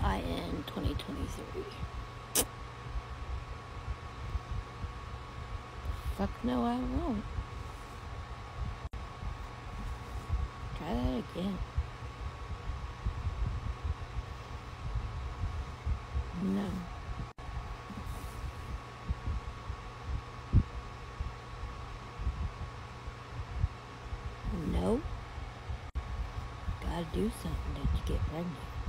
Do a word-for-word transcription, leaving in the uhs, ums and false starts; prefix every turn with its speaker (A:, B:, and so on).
A: I N twenty twenty-three. Fuck no, I won't. Try that again. No. No. Gotta do something to get pregnant.